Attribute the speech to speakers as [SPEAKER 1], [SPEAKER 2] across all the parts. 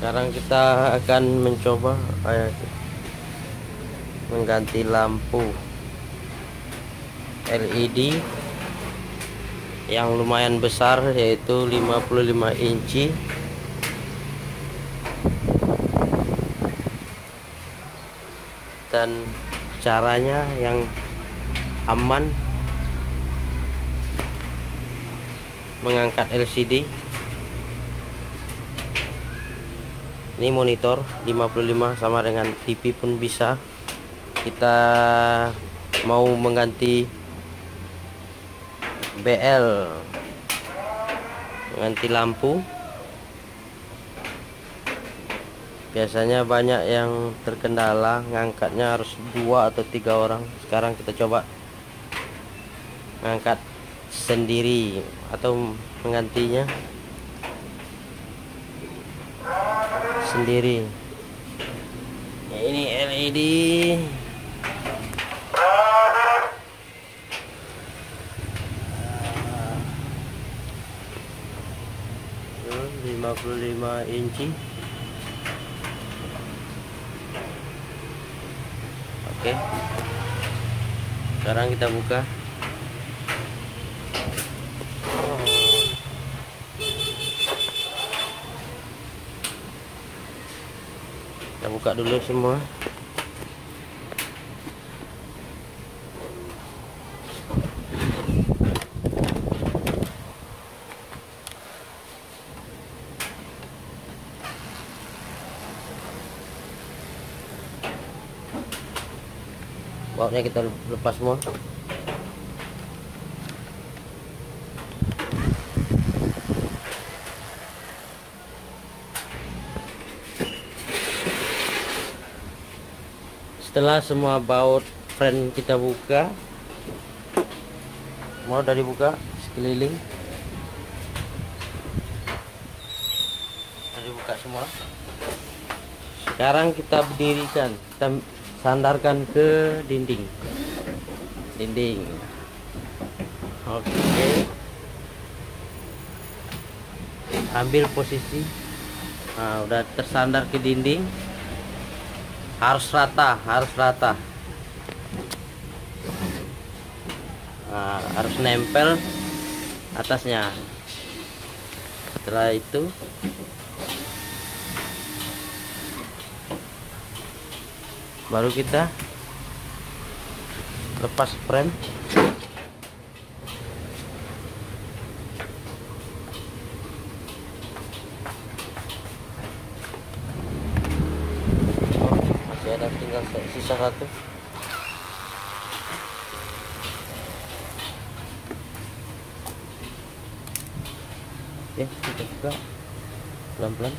[SPEAKER 1] Sekarang kita akan mencoba mengganti lampu LED yang lumayan besar, yaitu 55 inci. Dan caranya yang aman mengangkat LCD. Ini monitor 55 sama dengan TV pun bisa. Kita mau mengganti BL, mengganti lampu. Biasanya banyak yang terkendala, ngangkatnya harus 2 atau 3 orang. Sekarang kita coba ngangkat sendiri atau menggantinya sendiri. Ya, ini LED. Hmm, 55 inci. Oke. Sekarang kita buka. Kita buka dulu semua. Bautnya kita lepas semua. Setelah semua baut frame kita buka, mau udah dibuka sekeliling, udah dibuka semua. Sekarang kita berdirikan, kita sandarkan ke dinding. Oke. Ambil posisi. Nah, udah tersandar ke dinding. Harus rata. Nah, harus nempel atasnya. Setelah itu baru kita lepas frame. Masih ada tinggal sisa satu. Oke, kita buka pelan-pelan.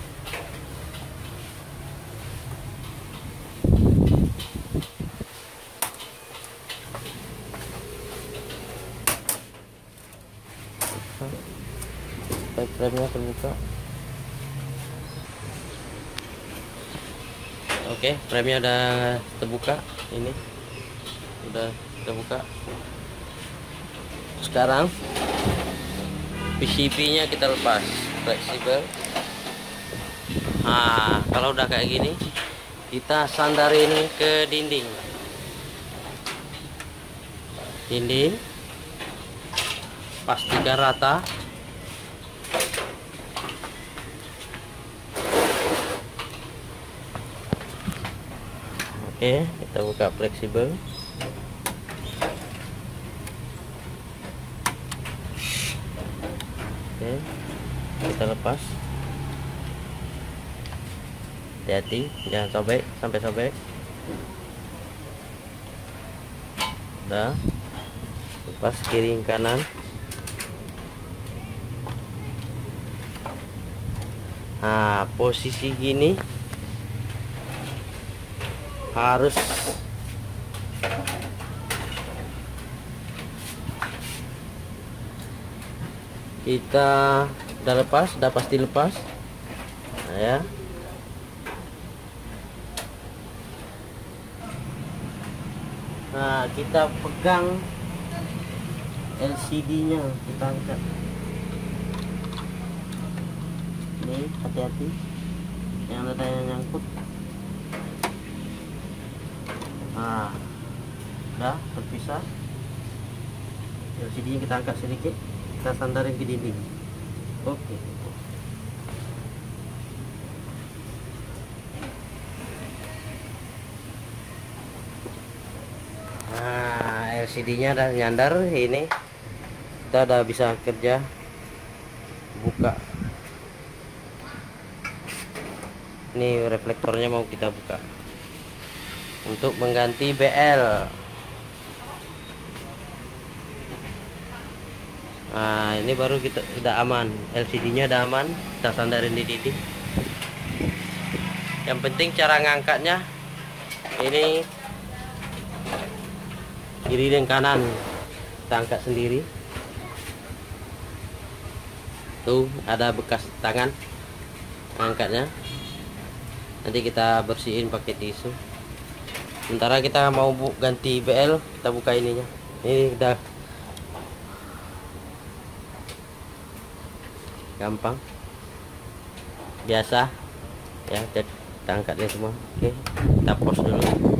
[SPEAKER 1] Frame-nya terbuka. Oke, frame-nya udah terbuka. Ini udah terbuka. Sekarang PCB-nya kita lepas, fleksibel. Nah, kalau udah kayak gini, kita sandarin ke dinding. Pastikan rata. Oke, kita buka fleksibel. Oke, kita lepas. Hati-hati, jangan sampai sobek. Udah, lepas kiri kanan. Nah, posisi gini harus kita udah pasti lepas. Nah, ya. Nah, kita pegang LCD-nya, kita angkat. Ini hati-hati. yang datanya nyangkut. Nah, udah terpisah. LCD nya kita angkat sedikit, kita sandarin ke dinding. Oke. Nah, LCD nya udah nyandar. Ini kita udah bisa kerja buka. Ini reflektornya mau kita buka untuk mengganti BL. Nah, ini baru kita udah aman, LCD nya udah aman, kita sandarin di dinding. Yang penting cara ngangkatnya ini kiri dan kanan kita angkat sendiri. Tuh ada bekas tangan angkatnya, nanti kita bersihin pakai tisu. Sementara kita mau ganti BL, kita buka ininya. Ini udah gampang, biasa ya. Kita angkatnya semua. Oke, kita pause dulu.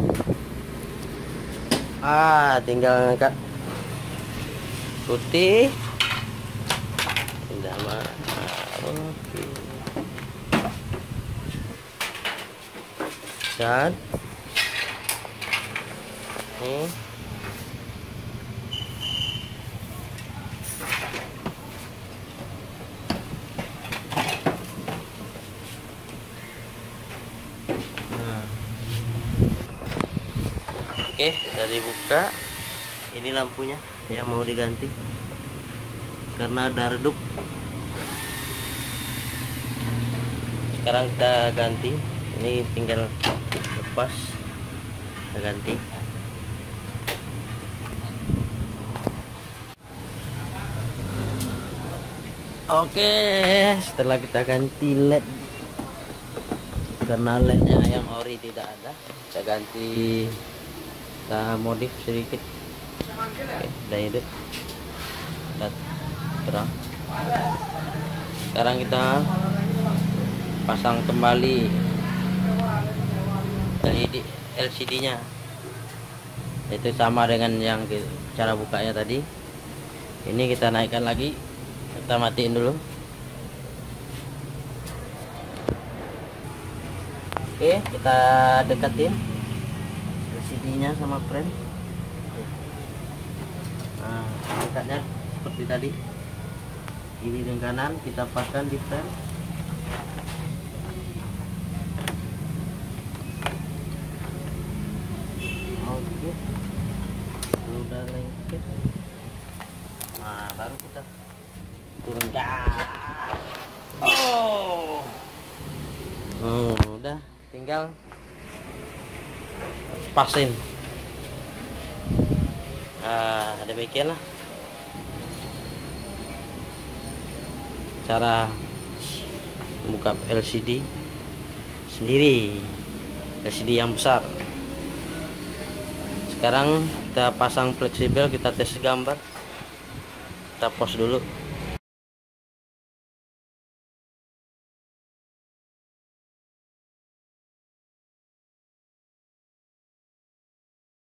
[SPEAKER 1] Tinggal angkat putih. Udah mah. Oke. Dan oke, dari buka. Ini lampunya yang mau diganti karena ada redup. Sekarang kita ganti. Ini tinggal lepas, kita ganti. Oke, setelah kita ganti LED, karena LED-nya yang ori tidak ada, kita ganti, kita modif sedikit. Oke, udah hidup, udah terang. Sekarang kita pasang kembali LCD-nya. Itu sama dengan yang cara bukanya tadi. Ini kita naikkan lagi, kita matiin dulu. Oke, kita dekatin LCD-nya sama frame. Nah, angkatnya seperti tadi, kiri dan kanan kita pasang di frame. Oke, udah lengket. Nah, baru kita turunkan. Udah, tinggal pasin. Demikianlah cara buka LCD sendiri, LCD yang besar. Sekarang kita pasang fleksibel, kita tes gambar. Kita pause dulu.